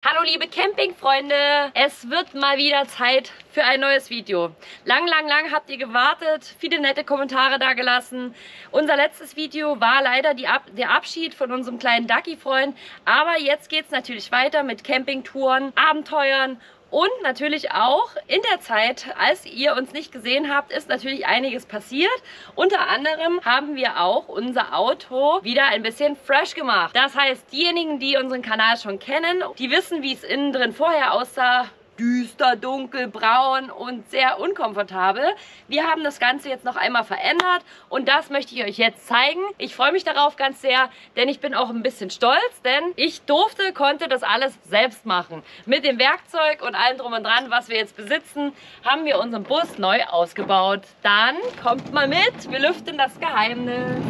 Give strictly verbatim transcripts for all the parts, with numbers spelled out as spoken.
Hallo liebe Campingfreunde, es wird mal wieder Zeit für ein neues Video. Lang, lang, lang habt ihr gewartet, viele nette Kommentare da gelassen. Unser letztes Video war leider die Ab der Abschied von unserem kleinen Ducky-Freund, aber jetzt geht es natürlich weiter mit Campingtouren, Abenteuern. Und natürlich auch in der Zeit, als ihr uns nicht gesehen habt, ist natürlich einiges passiert. Unter anderem haben wir auch unser Auto wieder ein bisschen fresh gemacht. Das heißt, diejenigen, die unseren Kanal schon kennen, die wissen, wie es innen drin vorher aussah. Düster, dunkel, braun und sehr unkomfortabel. Wir haben das Ganze jetzt noch einmal verändert und das möchte ich euch jetzt zeigen. Ich freue mich darauf ganz sehr, denn ich bin auch ein bisschen stolz, denn ich durfte, konnte das alles selbst machen. Mit dem Werkzeug und allem drum und dran, was wir jetzt besitzen, haben wir unseren Bus neu ausgebaut. Dann kommt mal mit, wir lüften das Geheimnis.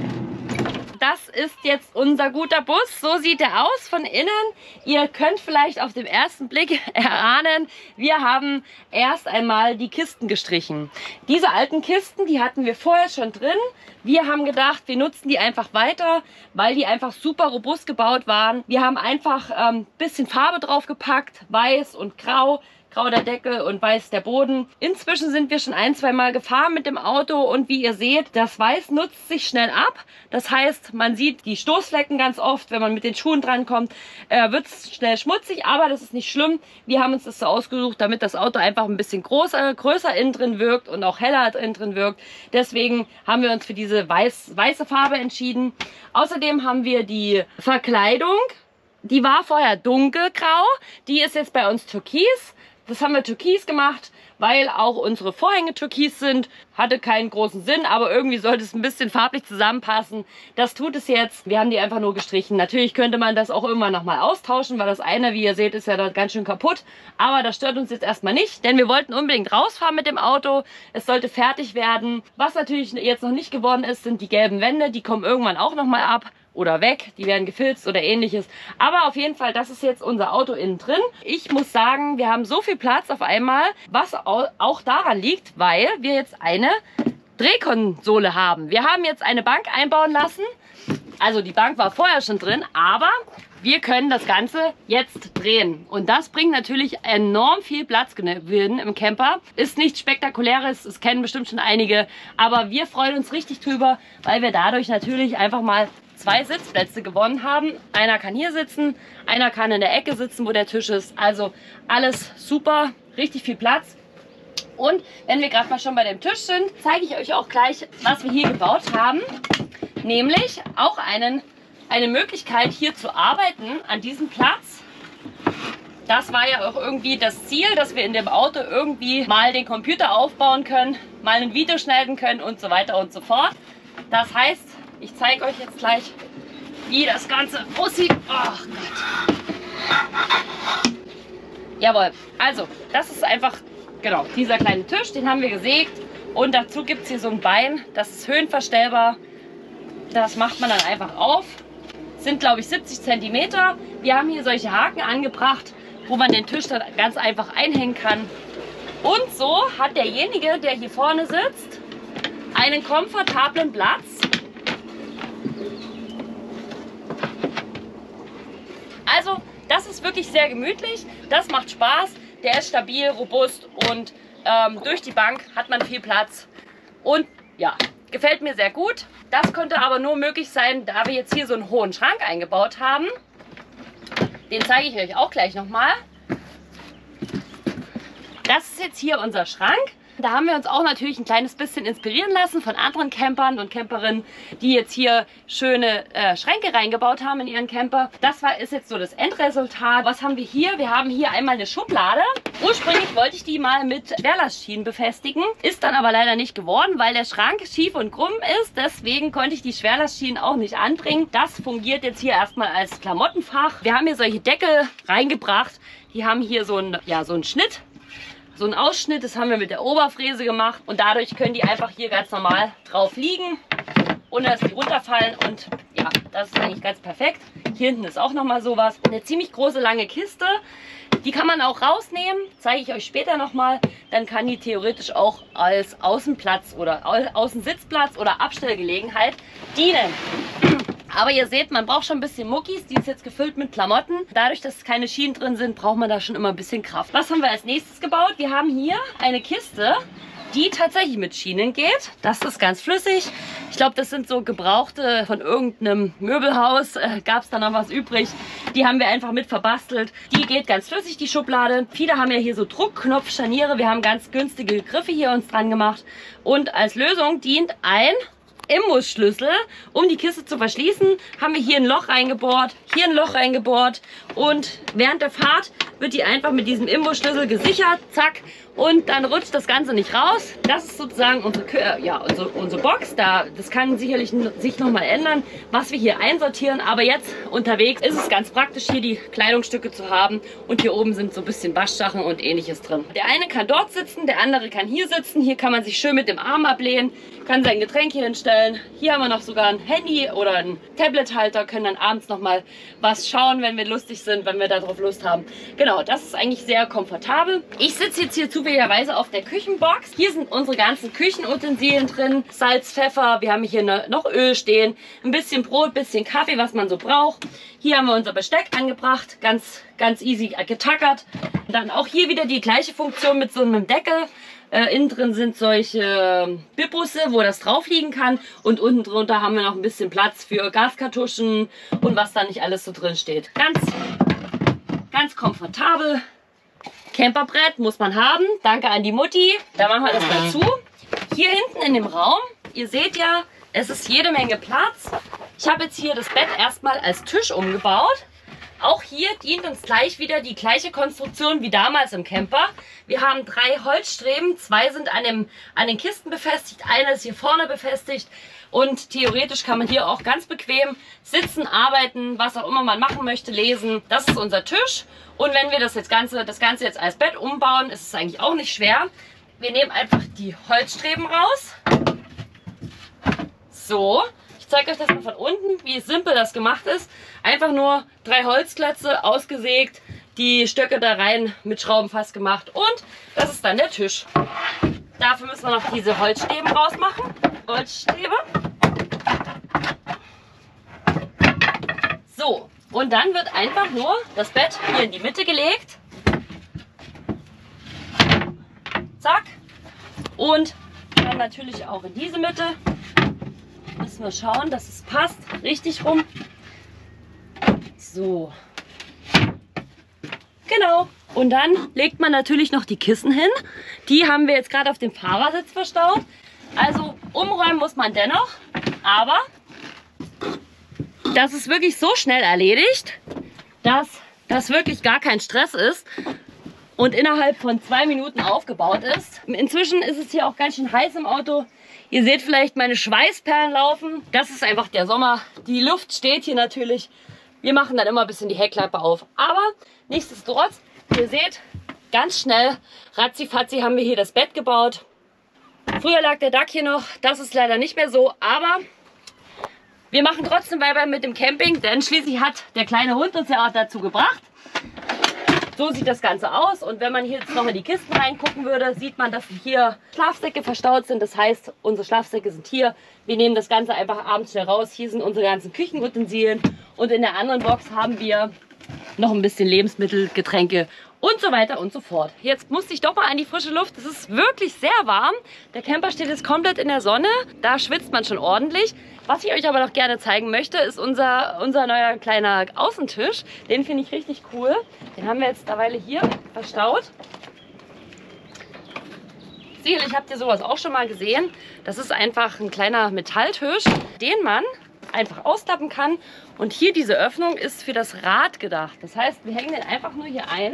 Das ist jetzt unser guter Bus. So sieht er aus von innen. Ihr könnt vielleicht auf den ersten Blick erahnen, wir haben erst einmal die Kisten gestrichen. Diese alten Kisten, die hatten wir vorher schon drin. Wir haben gedacht, wir nutzen die einfach weiter, weil die einfach super robust gebaut waren. Wir haben einfach ein ähm, bisschen Farbe drauf gepackt, weiß und grau. Grau der Deckel und weiß der Boden. Inzwischen sind wir schon ein, zwei Mal gefahren mit dem Auto und wie ihr seht, das Weiß nutzt sich schnell ab. Das heißt, man sieht die Stoßflecken ganz oft, wenn man mit den Schuhen drankommt, äh, wird es schnell schmutzig, aber das ist nicht schlimm. Wir haben uns das so ausgesucht, damit das Auto einfach ein bisschen größer, größer innen drin wirkt und auch heller innen drin wirkt. Deswegen haben wir uns für diese weiß, weiße Farbe entschieden. Außerdem haben wir die Verkleidung. Die war vorher dunkelgrau, die ist jetzt bei uns türkis. Das haben wir türkis gemacht, weil auch unsere Vorhänge türkis sind. Hatte keinen großen Sinn, aber irgendwie sollte es ein bisschen farblich zusammenpassen. Das tut es jetzt. Wir haben die einfach nur gestrichen. Natürlich könnte man das auch irgendwann nochmal austauschen, weil das eine, wie ihr seht, ist ja dort ganz schön kaputt. Aber das stört uns jetzt erstmal nicht, denn wir wollten unbedingt rausfahren mit dem Auto. Es sollte fertig werden. Was natürlich jetzt noch nicht geworden ist, sind die gelben Wände. Die kommen irgendwann auch nochmal ab. Oder weg, die werden gefilzt oder ähnliches. Aber auf jeden Fall, das ist jetzt unser Auto innen drin. Ich muss sagen, wir haben so viel Platz auf einmal, was auch daran liegt, weil wir jetzt eine Drehkonsole haben. Wir haben jetzt eine Bank einbauen lassen. Also die Bank war vorher schon drin, aber wir können das Ganze jetzt drehen. Und das bringt natürlich enorm viel Platzgewinn im Camper. Ist nichts Spektakuläres, es kennen bestimmt schon einige. Aber wir freuen uns richtig drüber, weil wir dadurch natürlich einfach mal zwei Sitzplätze gewonnen haben. Einer kann hier sitzen, einer kann in der Ecke sitzen, wo der Tisch ist. Also alles super, richtig viel Platz. Und wenn wir gerade mal schon bei dem Tisch sind, zeige ich euch auch gleich, was wir hier gebaut haben. Nämlich auch einen, eine Möglichkeit, hier zu arbeiten an diesem Platz. Das war ja auch irgendwie das Ziel, dass wir in dem Auto irgendwie mal den Computer aufbauen können, mal ein Video schneiden können und so weiter und so fort. Das heißt, ich zeige euch jetzt gleich, wie das Ganze aussieht. Ach Gott. Jawohl, also das ist einfach, genau, dieser kleine Tisch, den haben wir gesägt. Und dazu gibt es hier so ein Bein, das ist höhenverstellbar. Das macht man dann einfach auf. Sind, glaube ich, siebzig Zentimeter. Wir haben hier solche Haken angebracht, wo man den Tisch dann ganz einfach einhängen kann. Und so hat derjenige, der hier vorne sitzt, einen komfortablen Platz. Also, das ist wirklich sehr gemütlich, das macht Spaß, der ist stabil, robust und ähm, durch die Bank hat man viel Platz. Und ja, gefällt mir sehr gut. Das konnte aber nur möglich sein, da wir jetzt hier so einen hohen Schrank eingebaut haben. Den zeige ich euch auch gleich nochmal. Das ist jetzt hier unser Schrank. Da haben wir uns auch natürlich ein kleines bisschen inspirieren lassen von anderen Campern und Camperinnen, die jetzt hier schöne äh, Schränke reingebaut haben in ihren Camper. Das war, ist jetzt so das Endresultat. Was haben wir hier? Wir haben hier einmal eine Schublade. Ursprünglich wollte ich die mal mit Schwerlastschienen befestigen. Ist dann aber leider nicht geworden, weil der Schrank schief und krumm ist. Deswegen konnte ich die Schwerlastschienen auch nicht anbringen. Das fungiert jetzt hier erstmal als Klamottenfach. Wir haben hier solche Deckel reingebracht. Die haben hier so einen, ja, so einen Schnitt. So ein Ausschnitt, das haben wir mit der Oberfräse gemacht und dadurch können die einfach hier ganz normal drauf liegen, ohne dass die runterfallen und ja, das ist eigentlich ganz perfekt. Hier hinten ist auch nochmal sowas. Eine ziemlich große, lange Kiste, die kann man auch rausnehmen, zeige ich euch später nochmal. Dann kann die theoretisch auch als Außenplatz oder Außensitzplatz oder Abstellgelegenheit dienen. Aber ihr seht, man braucht schon ein bisschen Muckis. Die ist jetzt gefüllt mit Klamotten. Dadurch, dass keine Schienen drin sind, braucht man da schon immer ein bisschen Kraft. Was haben wir als nächstes gebaut? Wir haben hier eine Kiste, die tatsächlich mit Schienen geht. Das ist ganz flüssig. Ich glaube, das sind so gebrauchte von irgendeinem Möbelhaus. Äh, Gab es da noch was übrig? Die haben wir einfach mit verbastelt. Die geht ganz flüssig, die Schublade. Viele haben ja hier so Druckknopfscharniere. Wir haben ganz günstige Griffe hier uns dran gemacht. Und als Lösung dient ein Imbusschlüssel. Um die Kiste zu verschließen, haben wir hier ein Loch reingebohrt, hier ein Loch reingebohrt. Und während der Fahrt wird die einfach mit diesem Imbusschlüssel gesichert. Zack. Und dann rutscht das Ganze nicht raus. Das ist sozusagen unsere, äh, ja, unsere, unsere Box. Da, das kann sicherlich sich nochmal ändern, was wir hier einsortieren. Aber jetzt unterwegs ist es ganz praktisch, hier die Kleidungsstücke zu haben. Und hier oben sind so ein bisschen Waschsachen und ähnliches drin. Der eine kann dort sitzen, der andere kann hier sitzen. Hier kann man sich schön mit dem Arm ablehnen, kann sein Getränk hier hinstellen. Hier haben wir noch sogar ein Handy oder einen Tablethalter, können dann abends nochmal was schauen, wenn wir lustig sind, wenn wir darauf Lust haben. Genau, das ist eigentlich sehr komfortabel. Ich sitze jetzt hier zufälligerweise auf der Küchenbox. Hier sind unsere ganzen Küchenutensilien drin. Salz, Pfeffer, wir haben hier noch Öl stehen, ein bisschen Brot, ein bisschen Kaffee, was man so braucht. Hier haben wir unser Besteck angebracht, ganz, ganz easy getackert. Dann auch hier wieder die gleiche Funktion mit so einem Deckel. Äh, innen drin sind solche Bibbusse, wo das drauf liegen kann. Und unten drunter haben wir noch ein bisschen Platz für Gaskartuschen und was da nicht alles so drin steht. Ganz, ganz komfortabel. Camperbrett muss man haben. Danke an die Mutti. Da machen wir das dazu. Hier hinten in dem Raum, ihr seht ja, es ist jede Menge Platz. Ich habe jetzt hier das Bett erstmal als Tisch umgebaut. Auch hier dient uns gleich wieder die gleiche Konstruktion wie damals im Camper. Wir haben drei Holzstreben, zwei sind an, dem, an den Kisten befestigt, eine ist hier vorne befestigt. Und theoretisch kann man hier auch ganz bequem sitzen, arbeiten, was auch immer man machen möchte, lesen. Das ist unser Tisch. Und wenn wir das, jetzt Ganze, das Ganze jetzt als Bett umbauen, ist es eigentlich auch nicht schwer. Wir nehmen einfach die Holzstreben raus. So. Ich zeige euch das mal von unten, wie simpel das gemacht ist. Einfach nur drei Holzklötze ausgesägt, die Stöcke da rein mit Schrauben fast gemacht und das ist dann der Tisch. Dafür müssen wir noch diese Holzstäbe rausmachen. Holzstäbe. So, und dann wird einfach nur das Bett hier in die Mitte gelegt. Zack. Und dann natürlich auch in diese Mitte. Müssen wir schauen, dass es passt. Richtig rum. So. Genau. Und dann legt man natürlich noch die Kissen hin. Die haben wir jetzt gerade auf dem Fahrersitz verstaut. Also umräumen muss man dennoch. Aber das ist wirklich so schnell erledigt, dass das wirklich gar kein Stress ist. Und innerhalb von zwei Minuten aufgebaut ist. Inzwischen ist es hier auch ganz schön heiß im Auto. Ihr seht vielleicht meine Schweißperlen laufen. Das ist einfach der Sommer. Die Luft steht hier natürlich. Wir machen dann immer ein bisschen die Heckklappe auf. Aber nichtsdestotrotz, ihr seht, ganz schnell, ratzifatzi haben wir hier das Bett gebaut. Früher lag der Duck hier noch. Das ist leider nicht mehr so. Aber wir machen trotzdem weiter mit dem Camping. Denn schließlich hat der kleine Hund uns ja auch dazu gebracht. So sieht das Ganze aus und wenn man hier jetzt noch in die Kisten reingucken würde, sieht man, dass hier Schlafsäcke verstaut sind. Das heißt, unsere Schlafsäcke sind hier. Wir nehmen das Ganze einfach abends schnell raus. Hier sind unsere ganzen Küchenutensilien und in der anderen Box haben wir noch ein bisschen Lebensmittel, Getränke und so weiter und so fort. Jetzt musste ich doch mal an die frische Luft. Es ist wirklich sehr warm. Der Camper steht jetzt komplett in der Sonne. Da schwitzt man schon ordentlich. Was ich euch aber noch gerne zeigen möchte, ist unser, unser neuer kleiner Außentisch. Den finde ich richtig cool. Den haben wir jetzt eine Weile hier verstaut. Sicherlich habt ihr sowas auch schon mal gesehen. Das ist einfach ein kleiner Metalltisch, den man einfach ausklappen kann. Und hier diese Öffnung ist für das Rad gedacht. Das heißt, wir hängen den einfach nur hier ein.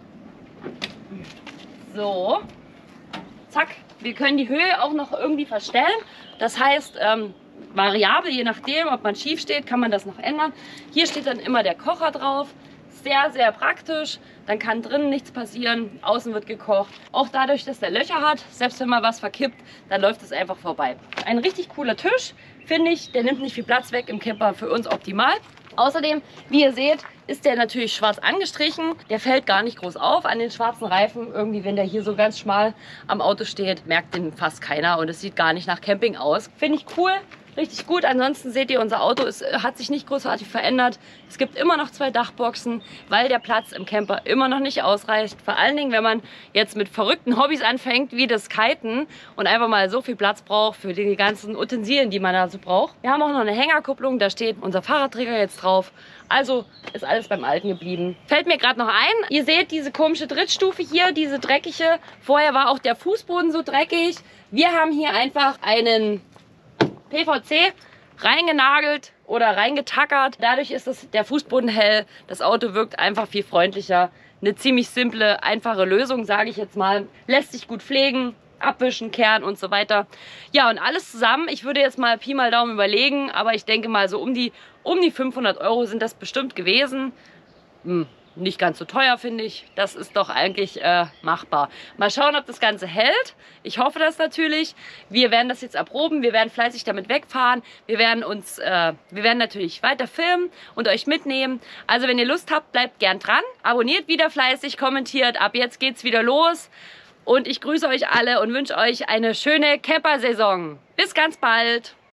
So. Zack. Wir können die Höhe auch noch irgendwie verstellen. Das heißt, ähm, variabel, je nachdem, ob man schief steht, kann man das noch ändern. Hier steht dann immer der Kocher drauf. Sehr, sehr praktisch. Dann kann drinnen nichts passieren. Außen wird gekocht. Auch dadurch, dass der Löcher hat, selbst wenn mal was verkippt, dann läuft es einfach vorbei. Ein richtig cooler Tisch, finde ich. Der nimmt nicht viel Platz weg im Camper, für uns optimal. Außerdem, wie ihr seht, ist der natürlich schwarz angestrichen. Der fällt gar nicht groß auf an den schwarzen Reifen. Irgendwie, wenn der hier so ganz schmal am Auto steht, merkt den fast keiner und es sieht gar nicht nach Camping aus. Finde ich cool. richtig gut. Ansonsten seht ihr, unser Auto ist, hat sich nicht großartig verändert. Es gibt immer noch zwei Dachboxen, weil der Platz im Camper immer noch nicht ausreicht. Vor allen Dingen, wenn man jetzt mit verrückten Hobbys anfängt, wie das Kiten und einfach mal so viel Platz braucht für die ganzen Utensilien, die man da so braucht. Wir haben auch noch eine Hängerkupplung, da steht unser Fahrradträger jetzt drauf. Also ist alles beim Alten geblieben. Fällt mir gerade noch ein, ihr seht diese komische Drittstufe hier, diese dreckige. Vorher war auch der Fußboden so dreckig. Wir haben hier einfach einen P V C reingenagelt oder reingetackert. Dadurch ist das, der Fußboden hell. Das Auto wirkt einfach viel freundlicher. Eine ziemlich simple, einfache Lösung, sage ich jetzt mal. Lässt sich gut pflegen, abwischen, kehren und so weiter. Ja, und alles zusammen, ich würde jetzt mal Pi mal Daumen überlegen, aber ich denke mal so um die, um die fünfhundert Euro sind das bestimmt gewesen. Hm. Nicht ganz so teuer, finde ich. Das ist doch eigentlich äh, machbar. Mal schauen, ob das Ganze hält. Ich hoffe das natürlich. Wir werden das jetzt erproben. Wir werden fleißig damit wegfahren. Wir werden uns, äh, wir werden natürlich weiter filmen und euch mitnehmen. Also wenn ihr Lust habt, bleibt gern dran. Abonniert wieder fleißig, kommentiert. Ab jetzt geht's wieder los. Und ich grüße euch alle und wünsche euch eine schöne Camper-Saison. Bis ganz bald.